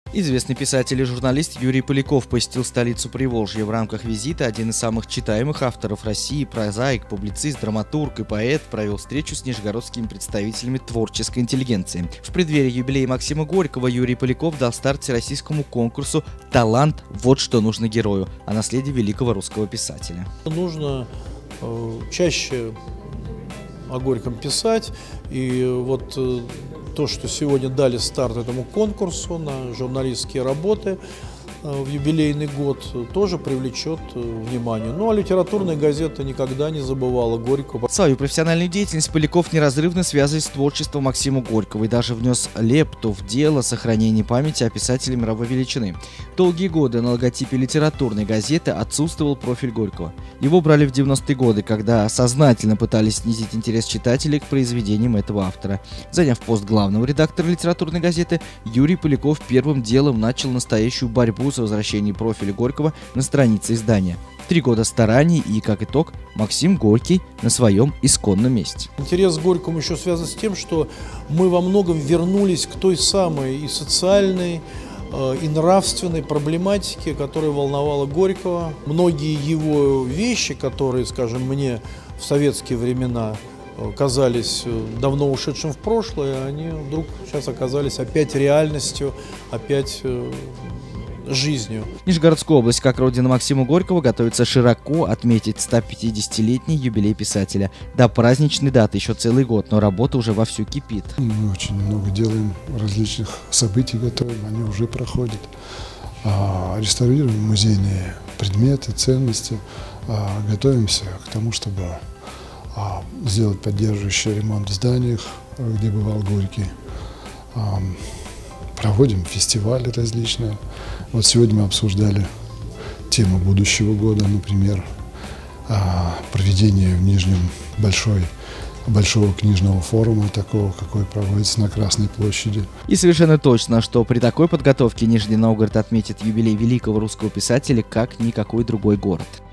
Известный писатель и журналист Юрий Поляков посетил столицу Приволжья. В рамках визита один из самых читаемых авторов России, прозаик, публицист, драматург и поэт, провел встречу с нижегородскими представителями творческой интеллигенции. В преддверии юбилея Максима Горького Юрий Поляков дал старт всероссийскому конкурсу «Талант. Вот что нужно герою» о наследии великого русского писателя. Нужно чаще о Горьком писать, и вот то, что сегодня дали старт этому конкурсу на журналистские работы в юбилейный год, тоже привлечет внимание. Ну а литературная газета никогда не забывала Горького. Свою профессиональную деятельность Поляков неразрывно связывает с творчеством Максима Горького и даже внес лепту в дело сохранения памяти о писателе мировой величины. Долгие годы на логотипе литературной газеты отсутствовал профиль Горького. Его брали в 90-е годы, когда сознательно пытались снизить интерес читателей к произведениям этого автора. Заняв пост главного редактора литературной газеты, Юрий Поляков первым делом начал настоящую борьбу за возвращение профиля Горького на странице издания. 3 года стараний и, как итог, Максим Горький на своем исконном месте. Интерес к Горькому еще связан с тем, что мы во многом вернулись к той самой и социальной, и нравственной проблематике, которая волновала Горького. Многие его вещи, которые, скажем, мне в советские времена казались давно ушедшим в прошлое, они вдруг сейчас оказались опять реальностью, опять жизнью. Нижегородская область, как родина Максима Горького, готовится широко отметить 150-летний юбилей писателя. До праздничной даты еще целый год, но работа уже вовсю кипит. Мы очень много делаем, различных событий готовим, они уже проходят. Реставрируем музейные предметы, ценности, готовимся к тому, чтобы сделать поддерживающий ремонт в зданиях, где бывал Горький. Проводим фестивали различные. Вот сегодня мы обсуждали тему будущего года, например, проведение в Нижнем большого книжного форума, такого, какой проводится на Красной площади. И совершенно точно, что при такой подготовке Нижний Новгород отметит юбилей великого русского писателя, как никакой другой город.